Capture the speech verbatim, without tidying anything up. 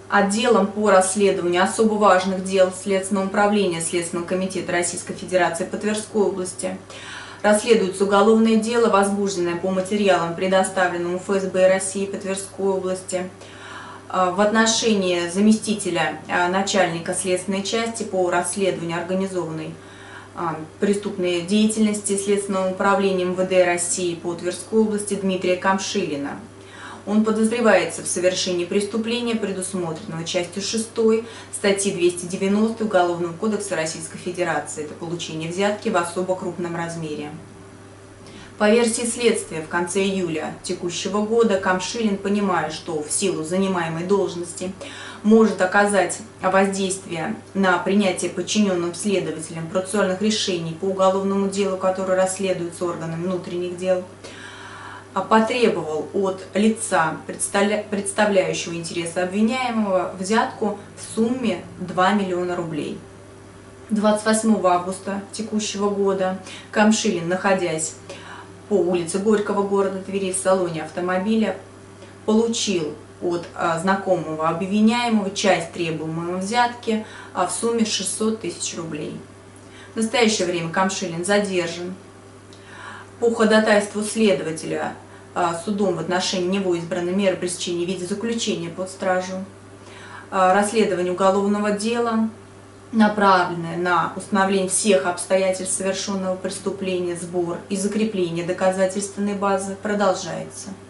отделом по расследованию особо важных дел Следственного управления Следственного комитета Российской Федерации по Тверской области. Расследуется уголовное дело, возбужденное по материалам, предоставленным эф эс бэ России по Тверской области, в отношении заместителя начальника следственной части по расследованию организованной преступной деятельности Следственного управления эм вэ дэ России по Тверской области Дмитрия Камшилина. Он подозревается в совершении преступления, предусмотренного частью шестой статьи двести девяносто Уголовного кодекса Российской Федерации. Это получение взятки в особо крупном размере. По версии следствия, в конце июля текущего года Камшилин, понимая, что в силу занимаемой должности может оказать воздействие на принятие подчиненным следователям процессуальных решений по уголовному делу, которое расследуется органами внутренних дел, потребовал от лица, представляющего интересы обвиняемого, взятку в сумме два миллиона рублей. двадцать восьмого августа текущего года Камшилин, находясь по улице Горького города Твери в салоне автомобиля, получил от знакомого обвиняемого часть требуемой взятки в сумме шестьсот тысяч рублей. В настоящее время Камшилин задержан. По ходатайству следователя судом в отношении него избраны меры пресечения в виде заключения под стражу. Расследование уголовного дела, направленное на установление всех обстоятельств совершенного преступления, сбор и закрепление доказательственной базы, продолжается.